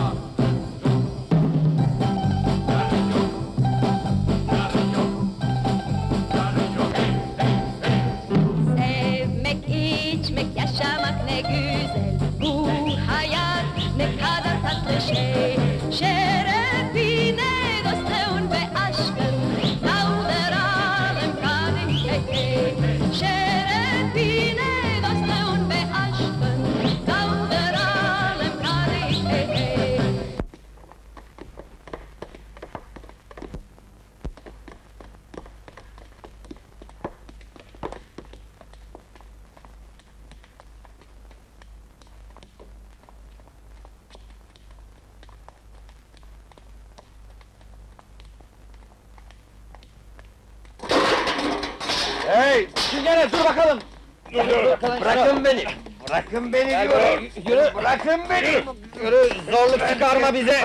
Sevmek, içmek, yaşamak ne güzel. Bu hayat ne kadar tatlı şey. Şerefine, dostluğun ve aşkın kaldıralım kadehi. Şerefine, dostluğun ve aşkın kaldıralım kadehi. Hey! Çingene dur bakalım! Dur, dur, bırakın beni! Bırakın beni Gel diyorum! buraya, yürü. Bırakın beni! Yürü. Yürü, zorluk çıkarma bize!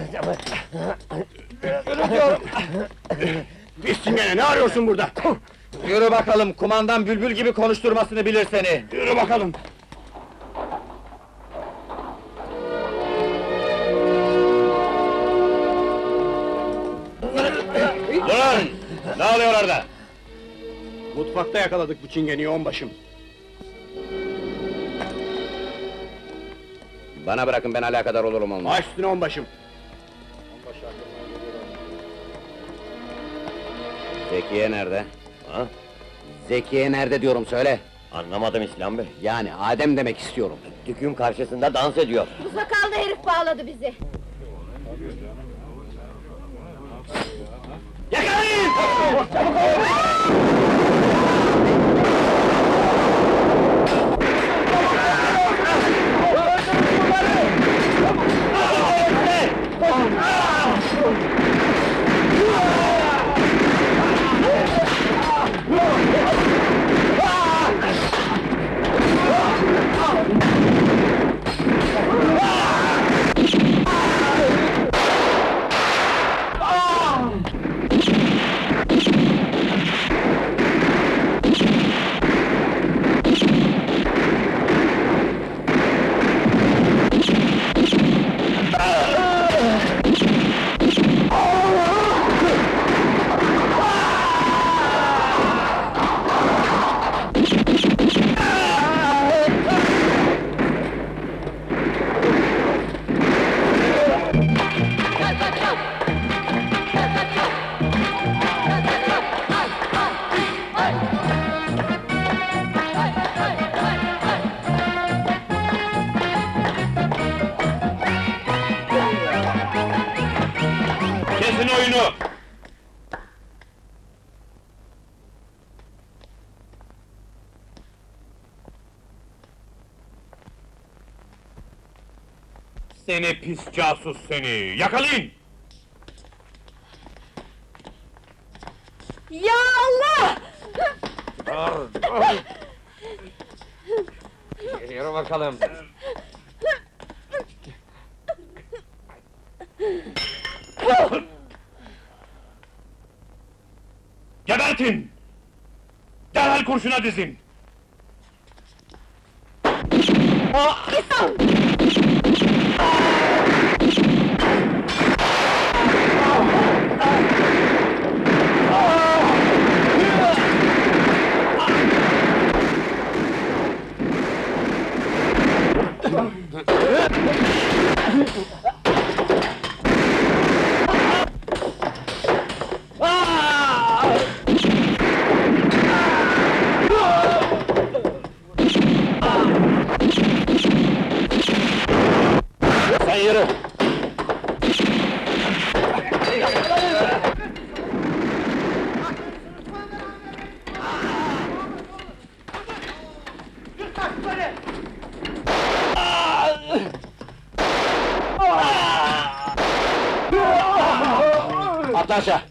Yürü diyorum! Pis Çingene, ne arıyorsun burada? Yürü bakalım, kumandan bülbül gibi konuşturmasını bilir seni! Yürü bakalım! Durun! Ne oluyor orada? Mutfakta yakaladık bu çingeniyi onbaşım. Bana bırakın, ben alakadar olurum onunla. Baş üstüne onbaşım. Zekiye nerede? Ha? Zekiye nerede diyorum, söyle! Anlamadım İslam Bey. Yani Adem demek istiyorum. Düküm karşısında dans ediyor. Bu sakallı herif bağladı bizi. Yakalayın! Kesin oyunu! Seni pis casus seni! Yakalayın! Ya Allah! Yürü bakalım! Gebertin! Derhal kurşuna dizin! Sen yürü! Atla aşağı!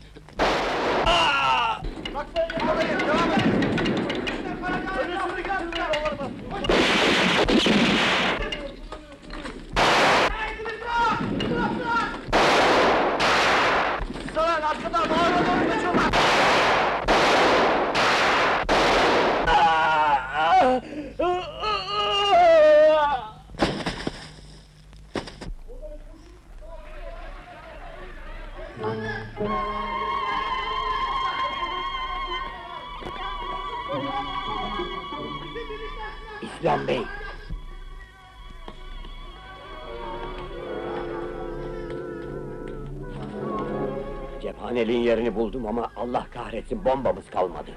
İslam Bey! Cephaneliğin yerini buldum ama Allah kahretsin bombamız kalmadı.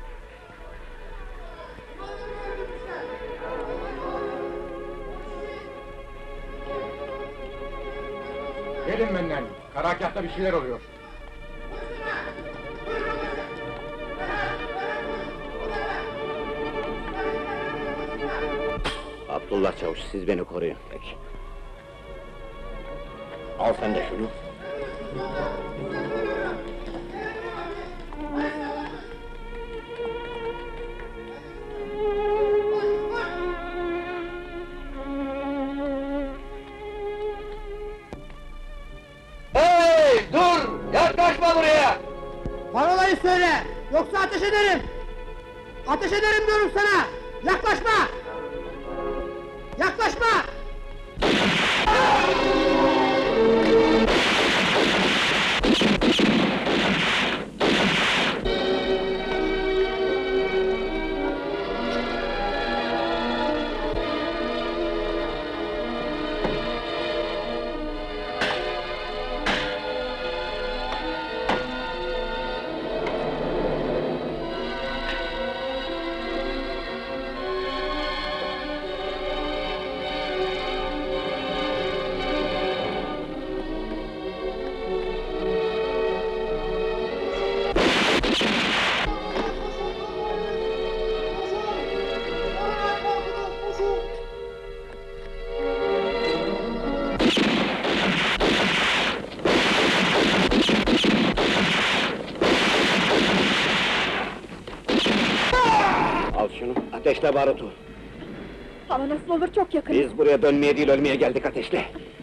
Gelin benden, karakahta bir şeyler oluyor. Abdullah Çavuş, siz beni koruyun. Peki. Al sen de şunu. Hey, dur! Yaklaşma buraya! Parolayı söyle, yoksa ateş ederim! Ateş ederim diyorum sana! Yaklaşma! Yaklaşma! Al şunu, ateşle barutu. Ama nasıl olur, çok yakın. Biz buraya dönmeye değil ölmeye geldik, ateşle.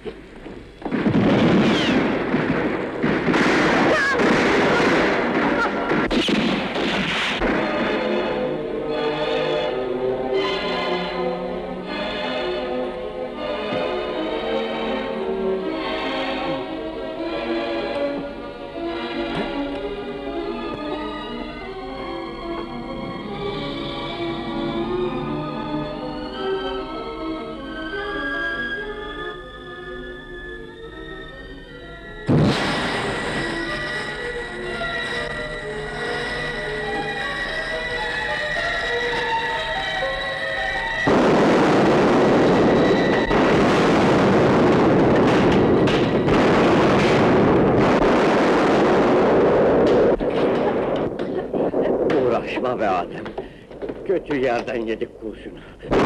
Uğraşma be Adem! Kötü yerden yedik kurşunu.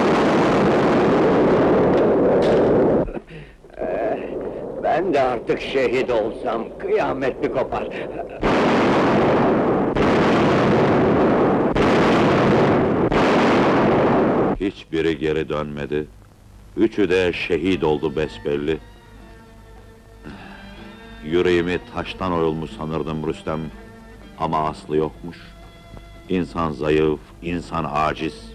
Ee, ben de artık şehit olsam kıyamet mi kopar? Hiçbiri geri dönmedi. Üçü de şehit oldu besbelli. Yüreğimi taştan oyulmuş sanırdım Rüstem. Ama aslı yokmuş. İnsan zayıf, insan aciz.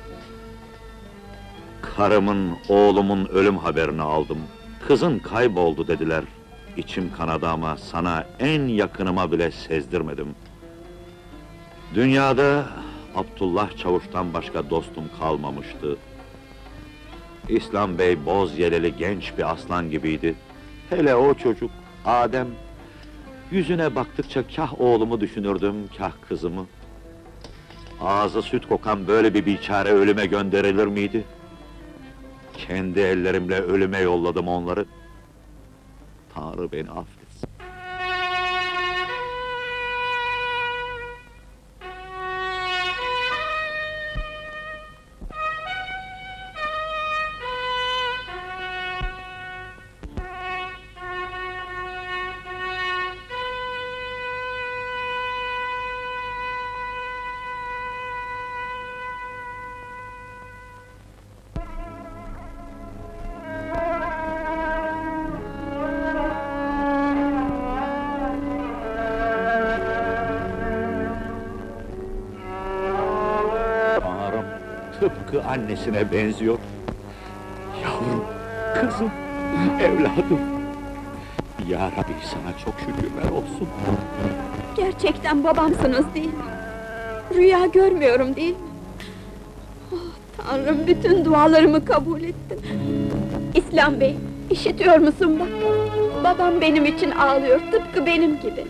Karımın, oğlumun ölüm haberini aldım. Kızın kayboldu dediler. İçim kanadı ama sana en yakınıma bile sezdirmedim. Dünyada Abdullah Çavuş'tan başka dostum kalmamıştı. İslam Bey boz yeleli genç bir aslan gibiydi. Hele o çocuk, Adem. Yüzüne baktıkça kah oğlumu düşünürdüm, kah kızımı. Ağzı süt kokan böyle bir biçare ölüme gönderilir miydi? Kendi ellerimle ölüme yolladım onları. Tanrı beni affetsin. Tıpkı annesine benziyor. Yavrum, kızım, evladım. Ya Rabbi sana çok şükürler olsun. Gerçekten babamsınız değil mi? Rüya görmüyorum değil mi? Oh Tanrım, bütün dualarımı kabul ettin. İslam Bey, işitiyor musun bak? Babam benim için ağlıyor, tıpkı benim gibi.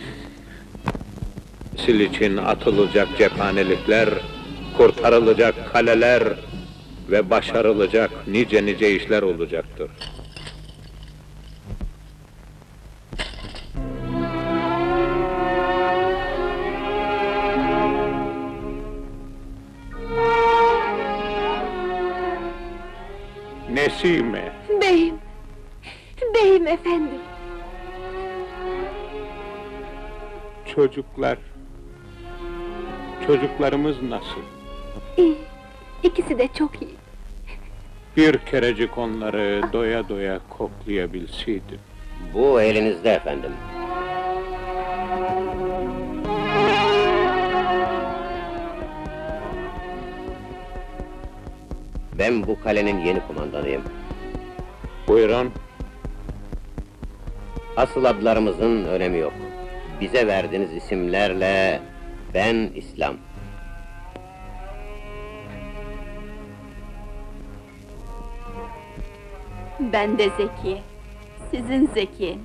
Sil için atılacak cephanelikler, kurtarılacak kaleler ve başarılacak nice nice işler olacaktır. Nesime, Beyim! Beyim efendim! çocuklar, çocuklarımız nasıl? İyi, ikisi de çok iyi. Bir kerecik onları doya doya koklayabilseydim. Bu elinizde efendim. Ben bu kalenin yeni kumandanıyım. Buyurun. Asıl adlarımızın önemi yok. Bize verdiğiniz isimlerle ben İslam. Ben de Zekiye, sizin Zekiye'niz.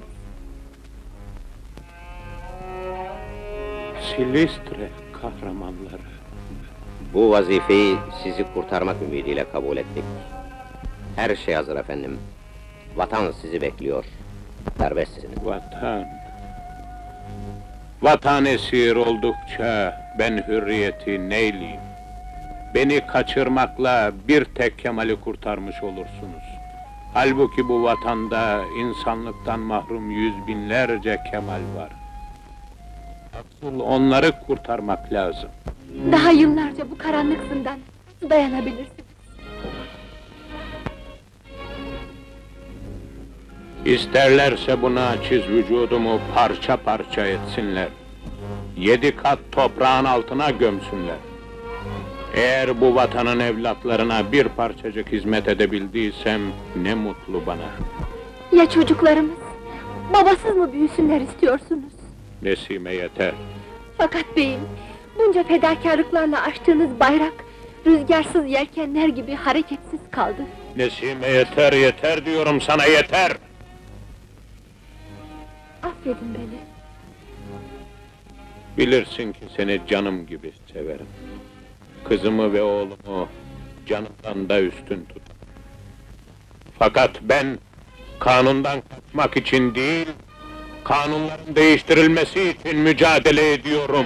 Silistre kahramanları. Bu vazifeyi sizi kurtarmak ümidiyle kabul ettik. Her şey hazır efendim. Vatan sizi bekliyor. Serbestsiniz. Vatan. Vatan esir oldukça ben hürriyeti neyleyim? Beni kaçırmakla bir tek Kemal'i kurtarmış olursunuz. Halbuki bu vatanda insanlıktan mahrum yüz binlerce Kemal var. Asıl onları kurtarmak lazım. Daha yıllarca bu karanlık zindan dayanabilirsiniz. İsterlerse buna çiz vücudumu parça parça etsinler. Yedi kat toprağın altına gömsünler. Eğer bu vatanın evlatlarına bir parçacık hizmet edebildiysem ne mutlu bana. Ya çocuklarımız? Babasız mı büyüsünler istiyorsunuz? Nesime yeter. Fakat beyim, bunca fedakarlıklarla açtığınız bayrak, rüzgarsız yelkenler gibi hareketsiz kaldı. Nesime yeter yeter diyorum sana yeter! Affedin beni. Bilirsin ki seni canım gibi severim. Kızımı ve oğlumu canımdan da üstün tut. Fakat ben kanundan kaçmak için değil, kanunların değiştirilmesi için mücadele ediyorum.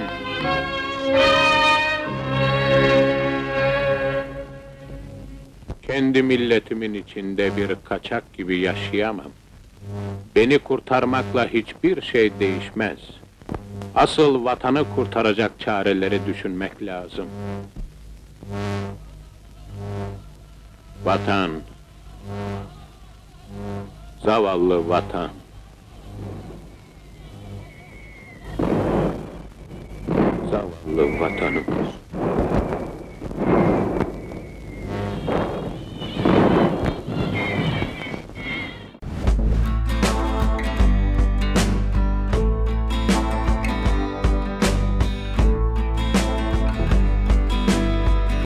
Kendi milletimin içinde bir kaçak gibi yaşayamam. Beni kurtarmakla hiçbir şey değişmez. Asıl vatanı kurtaracak çareleri düşünmek lazım. Vatan, zavallı vatan. Zavallı vatanımız.